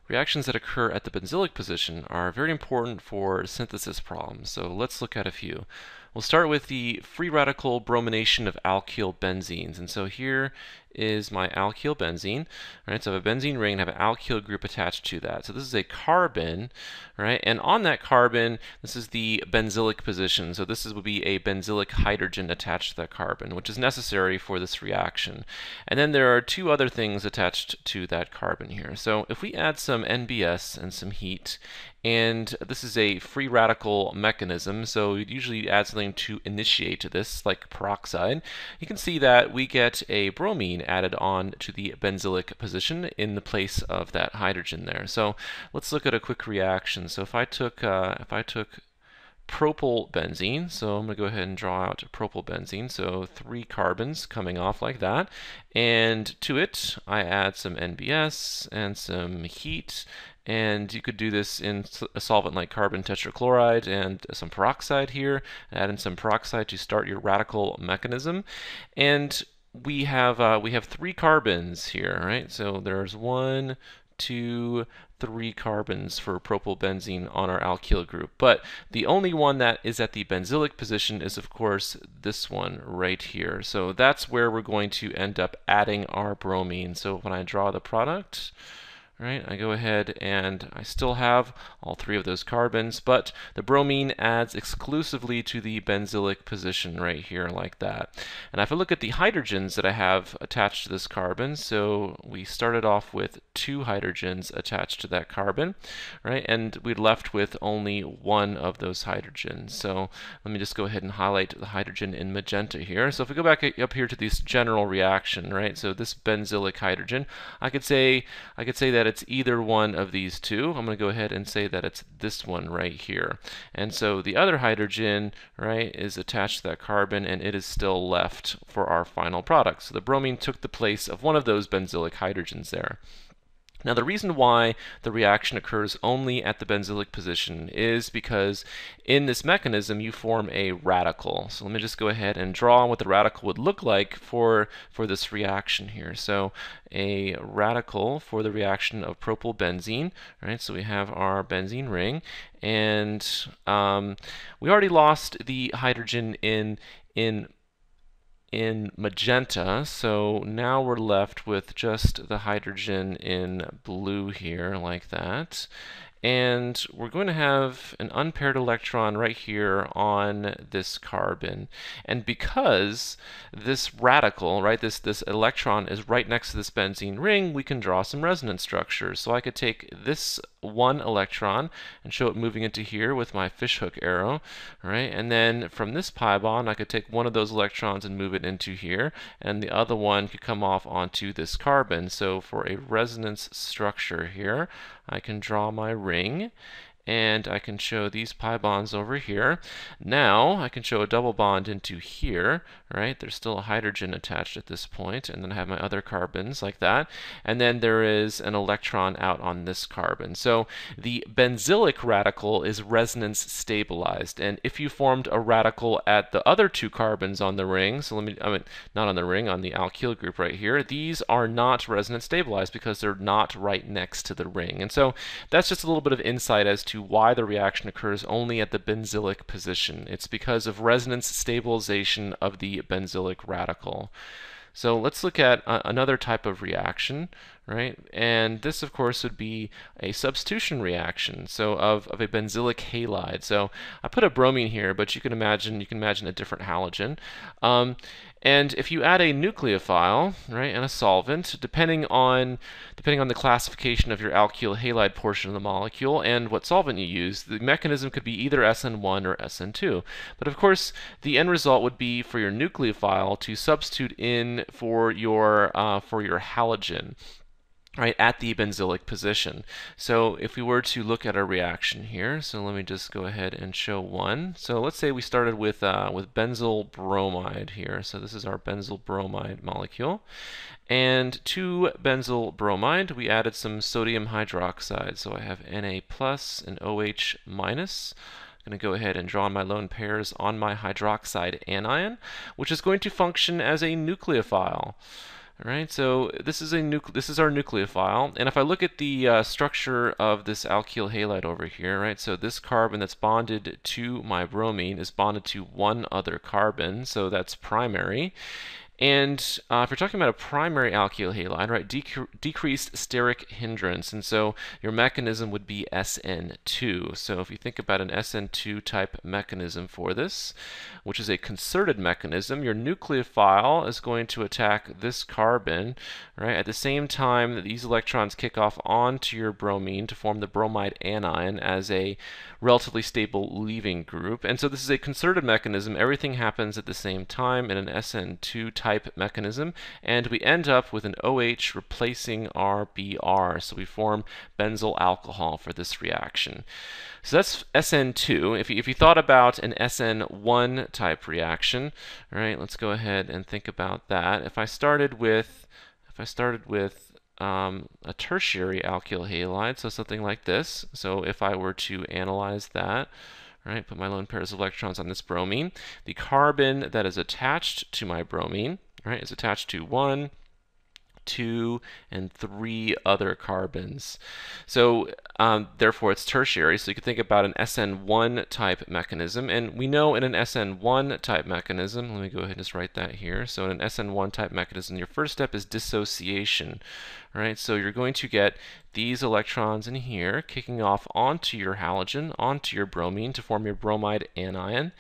reactions that occur at the benzylic position are very important for synthesis problems. So let's look at a few. We'll start with the free radical bromination of alkyl benzenes. And so here is my alkyl benzene. Right? So I have a benzene ring and have an alkyl group attached to that. So this is a carbon, right? And on that carbon, this is the benzylic position. So this would be a benzylic hydrogen attached to that carbon, which is necessary for this reaction. And then there are two other things attached to that carbon here. So if we add some NBS and some heat, and this is a free radical mechanism, so you'd usually add something to initiate this, like peroxide. You can see that we get a bromine added on to the benzylic position in the place of that hydrogen there. So let's look at a quick reaction. So if I took propyl benzene, so I'm going to go ahead and draw out propyl benzene, so 3 carbons coming off like that, and to it I add some NBS and some heat. And you could do this in a solvent like carbon tetrachloride and some peroxide here. Add in some peroxide to start your radical mechanism. And we have 3 carbons here, right? So there's 1, 2, 3 carbons for propyl benzene on our alkyl group. But the only one that is at the benzylic position is, of course, this one right here. So that's where we're going to end up adding our bromine. So when I draw the product, right, I go ahead and I still have all 3 of those carbons, but the bromine adds exclusively to the benzylic position right here like that. And if I look at the hydrogens that I have attached to this carbon, so we started off with 2 hydrogens attached to that carbon, right, and we're left with only 1 of those hydrogens. So let me just go ahead and highlight the hydrogen in magenta here. So if we go back up here to this general reaction, right, so this benzylic hydrogen, I could say that it's either one of these 2. I'm going to go ahead and say that it's this one right here. And so the other hydrogen, right, is attached to that carbon, and it is still left for our final product. So the bromine took the place of one of those benzylic hydrogens there. Now, the reason why the reaction occurs only at the benzylic position is because in this mechanism you form a radical. So let me just go ahead and draw what the radical would look like for this reaction here. So a radical for the reaction of propyl benzene, right? So we have our benzene ring, and we already lost the hydrogen in magenta, so now we're left with just the hydrogen in blue here like that. And we're going to have an unpaired electron right here on this carbon. And because this radical, right, this electron is right next to this benzene ring, we can draw some resonance structures. So I could take this 1 electron and show it moving into here with my fishhook arrow, right? And then from this pi bond, I could take 1 of those electrons and move it into here, and the other one could come off onto this carbon. So for a resonance structure here, I can draw my ring, and I can show these pi bonds over here. Now I can show a double bond into here, right? There's still a hydrogen attached at this point, and then I have my other carbons like that. And then there is an electron out on this carbon. So the benzylic radical is resonance stabilized. And if you formed a radical at the other 2 carbons on the ring, so not on the ring, on the alkyl group right here, these are not resonance stabilized because they're not right next to the ring. And so that's just a little bit of insight as to why the reaction occurs only at the benzylic position. It's because of resonance stabilization of the benzylic radical. So let's look at another type of reaction, right? And this, of course, would be a substitution reaction, so of a benzylic halide. So I put a bromine here, but you can imagine a different halogen. And if you add a nucleophile, right, and a solvent, depending on the classification of your alkyl halide portion of the molecule and what solvent you use, the mechanism could be either Sn1 or Sn2. But of course, the end result would be for your nucleophile to substitute in for your halogen, right, at the benzylic position. So if we were to look at a reaction here, so let me just go ahead and show one. So let's say we started with benzyl bromide here. So this is our benzyl bromide molecule. And to benzyl bromide, we added some sodium hydroxide. So I have Na plus and OH minus. I'm going to go ahead and draw my lone pairs on my hydroxide anion, which is going to function as a nucleophile. All right, so this is our nucleophile, and if I look at the structure of this alkyl halide over here, right, so this carbon that's bonded to my bromine is bonded to one other carbon, so that's primary. And if you're talking about a primary alkyl halide, right, decreased steric hindrance, and so your mechanism would be Sn2. So if you think about an Sn2 type mechanism for this, which is a concerted mechanism, your nucleophile is going to attack this carbon, right, at the same time that these electrons kick off onto your bromine to form the bromide anion as a relatively stable leaving group. And so this is a concerted mechanism. Everything happens at the same time in an Sn2 type mechanism, and we end up with an OH replacing our Br. So we form benzyl alcohol for this reaction. So that's Sn2. If you thought about an Sn1 type reaction, all right, let's go ahead and think about that. If I started with a tertiary alkyl halide, so something like this. So if I were to analyze that, right, put my lone pairs of electrons on this bromine, the carbon that is attached to my bromine, right, is attached to 1, 2, and 3 other carbons. So therefore it's tertiary, so you can think about an Sn1 type mechanism, and we know in an Sn1 type mechanism, let me go ahead and just write that here. So in an Sn1 type mechanism, your first step is dissociation, right? So you're going to get these electrons in here kicking off onto your halogen, onto your bromine to form your bromide anion.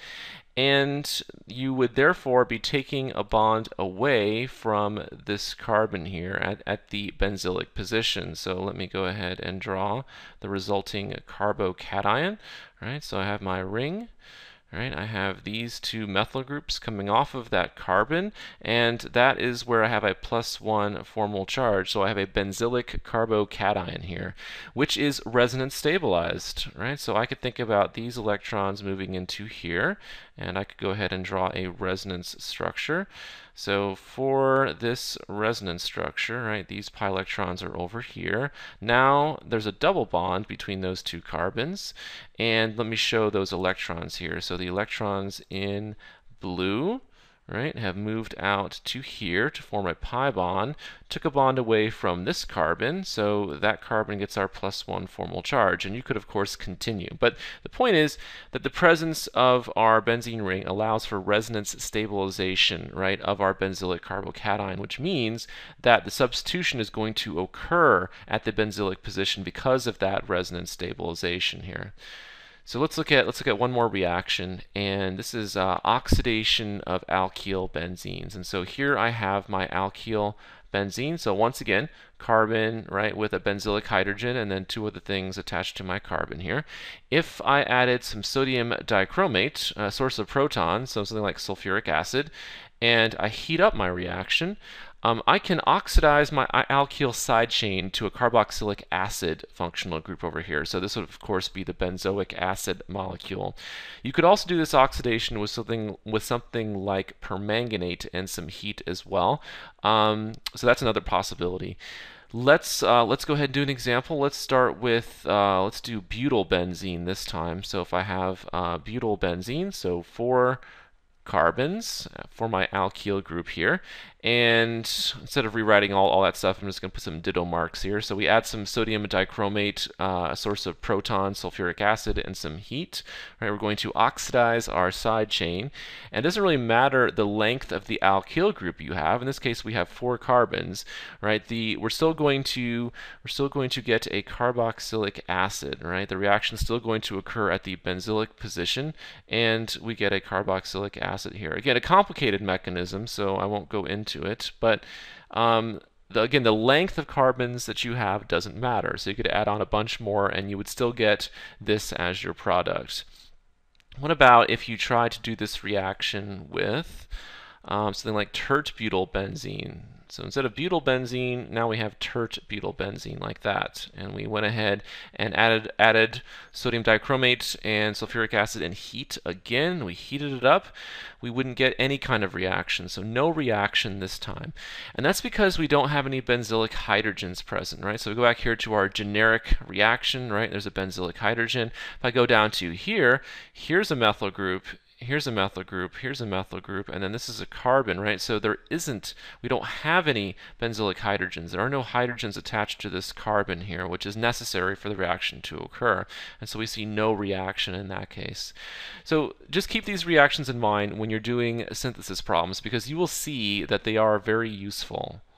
And you would therefore be taking a bond away from this carbon here at the benzylic position. So let me go ahead and draw the resulting carbocation. Right? So I have my ring. Right, I have these two methyl groups coming off of that carbon, and that is where I have a +1 formal charge. So I have a benzylic carbocation here, which is resonance stabilized. Right, so I could think about these electrons moving into here, and I could go ahead and draw a resonance structure. So for this resonance structure, right, these pi electrons are over here. Now there's a double bond between those two carbons, and let me show those electrons here. So the electrons in blue, right, have moved out to here to form a pi bond, took a bond away from this carbon, so that carbon gets our +1 formal charge. And you could, of course, continue. But the point is that the presence of our benzene ring allows for resonance stabilization, right, of our benzylic carbocation, which means that the substitution is going to occur at the benzylic position because of that resonance stabilization here. So let's look at one more reaction, and this is oxidation of alkyl benzenes. And so here I have my alkyl benzene. So once again, carbon, right, with a benzylic hydrogen, and then two other things attached to my carbon here. If I added some sodium dichromate, a source of protons, so something like sulfuric acid, and I heat up my reaction, I can oxidize my alkyl side chain to a carboxylic acid functional group over here. So this would, of course, be the benzoic acid molecule. You could also do this oxidation with something like permanganate and some heat as well. So that's another possibility. Let's go ahead and do an example. Let's start with let's do butyl benzene this time. So if I have butyl benzene, so 4 carbons for my alkyl group here, and instead of rewriting all that stuff, I'm just going to put some ditto marks here. So we add some sodium dichromate, a source of proton, sulfuric acid, and some heat. Right, we're going to oxidize our side chain, and it doesn't really matter the length of the alkyl group you have. In this case, we have 4 carbons. Right, we're still going to get a carboxylic acid. Right, the reaction is still going to occur at the benzylic position, and we get a carboxylic acid here. Again, a complicated mechanism, so I won't go into it, but again, the length of carbons that you have doesn't matter. So you could add on a bunch more, and you would still get this as your product. What about if you try to do this reaction with something like tert butyl benzene? So instead of butyl benzene, now we have tert butyl benzene like that. And we went ahead and added sodium dichromate and sulfuric acid and heat again. We heated it up. We wouldn't get any kind of reaction, so no reaction this time. And that's because we don't have any benzylic hydrogens present, right? So we go back here to our generic reaction, right? There's a benzylic hydrogen. If I go down to here, here's a methyl group. here's a methyl group, here's a methyl group, and then this is a carbon, right? So we don't have any benzylic hydrogens. There are no hydrogens attached to this carbon here, which is necessary for the reaction to occur. And so we see no reaction in that case. So just keep these reactions in mind when you're doing synthesis problems, because you will see that they are very useful.